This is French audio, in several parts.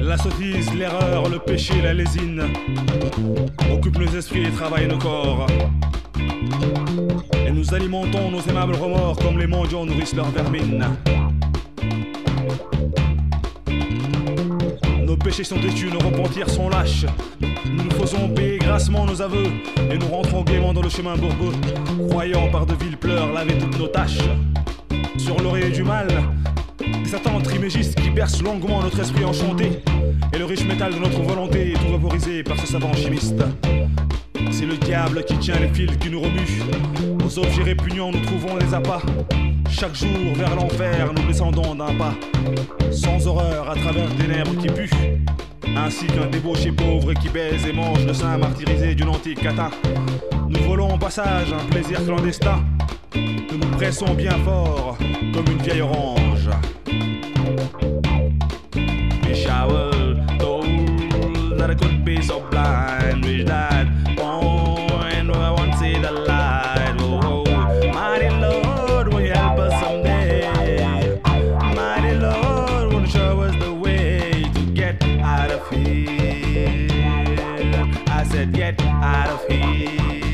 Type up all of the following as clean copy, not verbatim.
La sottise, l'erreur, le péché, la lésine occupent nos esprits et travaillent nos corps. Et nous alimentons nos aimables remords comme les mendiants nourrissent leur vermine. Nos péchés sont têtus, nos repentirs sont lâches. Nous nous faisons payer grassement nos aveux et nous rentrons gaiement dans le chemin bourbeux, croyant par de viles pleurs laver toutes nos tâches. Sur l'oreiller du mal, des Satan trimégistes qui bercent longuement notre esprit enchanté, et le riche métal de notre volonté est tout vaporisé par ce savant chimiste. C'est le diable qui tient les fils qui nous remuent. Aux objets répugnants nous trouvons des appâts. Chaque jour vers l'enfer nous descendons d'un pas, sans horreur à travers des ténèbres qui puent, ainsi qu'un débauché pauvre qui baise et mange le sein martyrisé d'une antique cata. Nous volons au passage un plaisir clandestin. Nous nous pressons bien fort comme une vieille orange. Wish I were told that I could be so blind. Wish that point where I won't see the light. Oh, oh, mighty Lord, will you help us someday? Mighty Lord, will you show us the way to get out of here? I said get out of here.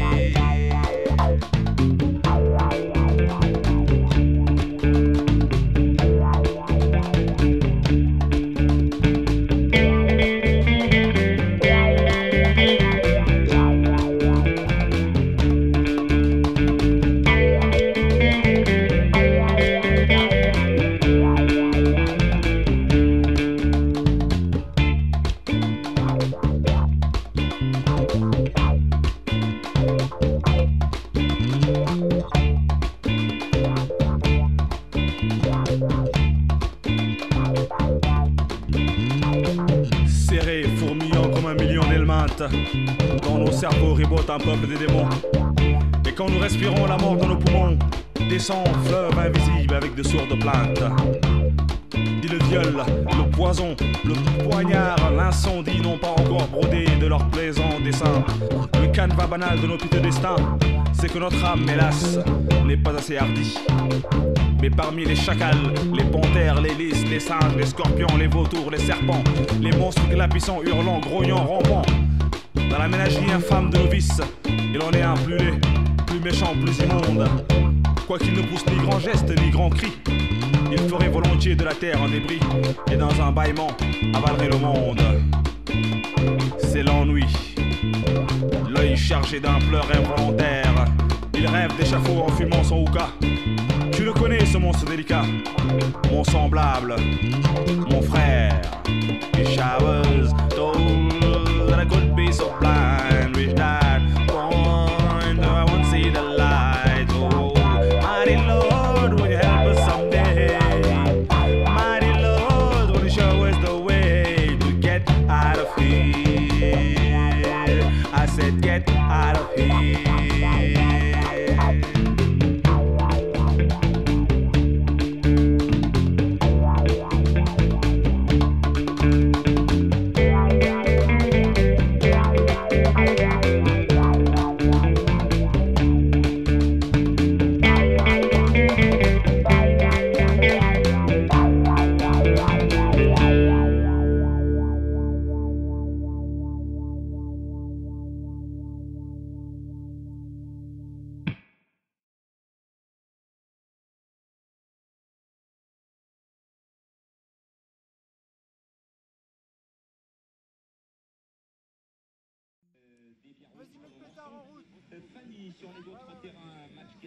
Serré, fourmillant comme un million d'helminthes, dans nos cerveaux ribote un peuple des démons. Et quand nous respirons la mort dans nos poumons, descend fleuve invisible avec de sourdes plaintes. Dit le viol, le poison, le poignard, l'incendie n'ont pas encore brodé de leurs plaisants dessins. Le canevas banal de nos piteux destins, c'est que notre âme, hélas, n'est pas assez hardie. Mais parmi les chacals, les panthères, les lys, les singes, les scorpions, les vautours, les serpents, les monstres glapissants, hurlant, grognant, rampant, dans la ménagerie infâme de nos vices, il en est un plus laid, plus méchant, plus immonde. Quoiqu'il ne pousse ni grand geste, ni grand cri, il ferait volontiers de la terre un débris, et dans un bâillement, avalerait le monde. C'est l'ennui, l'œil chargé d'un pleur involontaire, il rêve d'échafaud en fumant son hookah. Tu le connais ce monstre délicat, mon semblable, mon frère. Wish I was told that I could be so blind. Wish that point I won't see the light. Oh, mighty Lord, will you help us someday? Mighty Lord, will you show us the way to get out of here? I said get out of here. Vas-y, mets le pétard en route. Fanny sur les autres terrains, match